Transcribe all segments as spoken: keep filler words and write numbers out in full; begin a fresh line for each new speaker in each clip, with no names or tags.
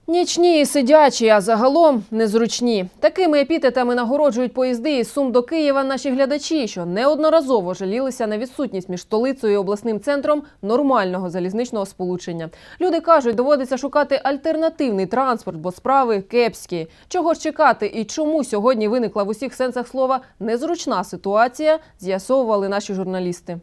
Нічні і сидячі, а загалом незручні. Такими епітетами нагороджують поїзди із Сум до Києва наші глядачі, що неодноразово жалілися на відсутність між столицею і обласним центром нормального залізничного сполучення. Люди кажуть, доводиться шукати альтернативний транспорт, бо справи кепські. Чого ж чекати і чому сьогодні виникла в усіх сенсах слова незручна ситуація, з'ясовували наші журналісти.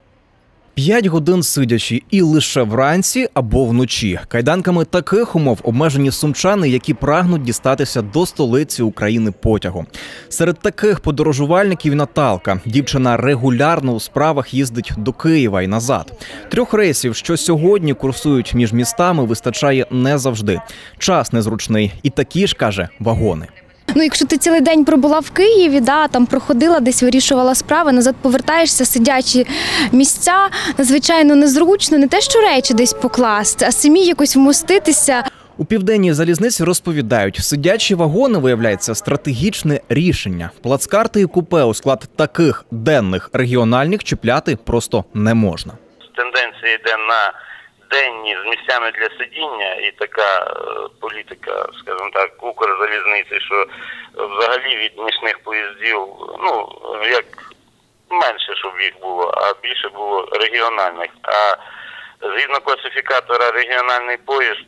П'ять годин сидячи і лише вранці або вночі. Кайданками таких умов обмежені сумчани, які прагнуть дістатися до столиці України потягом. Серед таких подорожувальників Наталка. Дівчина регулярно у справах їздить до Києва і назад. Трьох рейсів, що сьогодні курсують між містами, вистачає не завжди. Час незручний. І такі ж, каже, вагони.
Ну, якщо ти цілий день пробула в Києві, да, там проходила, десь вирішувала справи, назад повертаєшся, сидячі місця, надзвичайно незручно, не те, що речі десь покласти, а самі якось вмоститися.
У Південній залізниці розповідають, сидячі вагони, виявляється, стратегічне рішення. Плацкарти і купе у склад таких денних регіональних чіпляти просто не можна.
Тенденція йде на денні з місцями для сидіння, і така політика, скажімо так, Укрзалізниці, що взагалі від нічних поїздів, ну, як менше, щоб їх було, а більше було регіональних. А згідно класифікатора регіональний поїзд,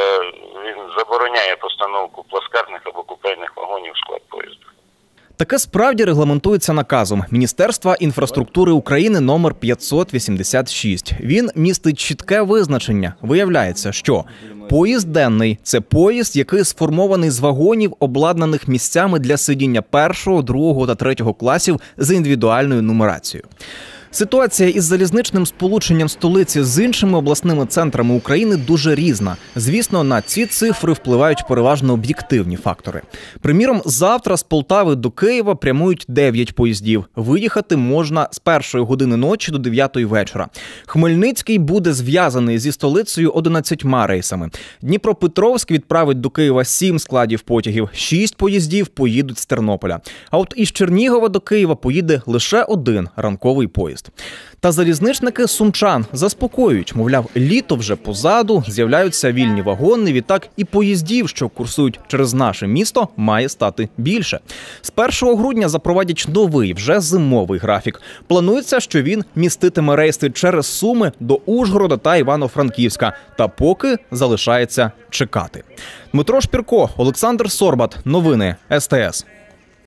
він забороняє постановку плацкартних або купейних вагонів в склад поїзду.
Таке справді регламентується наказом Міністерства інфраструктури України номер п'ятсот вісімдесят шість. Він містить чітке визначення. Виявляється, що поїзд денний – це поїзд, який сформований з вагонів, обладнаних місцями для сидіння першого, другого та третього класів з індивідуальною нумерацією. Ситуація із залізничним сполученням столиці з іншими обласними центрами України дуже різна. Звісно, на ці цифри впливають переважно об'єктивні фактори. Приміром, завтра з Полтави до Києва прямують дев'ять поїздів. Виїхати можна з першої години ночі до дев'ятої вечора. Хмельницький буде зв'язаний зі столицею одинадцятьма рейсами. Дніпропетровськ відправить до Києва сім складів потягів. Шість поїздів поїдуть з Тернополя. А от із Чернігова до Києва поїде лише один ранковий поїзд. Та залізничники сумчан заспокоюють, мовляв, літо вже позаду, з'являються вільні вагони, відтак і поїздів, що курсують через наше місто, має стати більше. З першого грудня запровадять новий, вже зимовий графік. Планується, що він міститиме рейси через Суми до Ужгорода та Івано-Франківська. Та поки залишається чекати. Дмитро Шпірко, Олександр Сорбат. Новини ес те ес.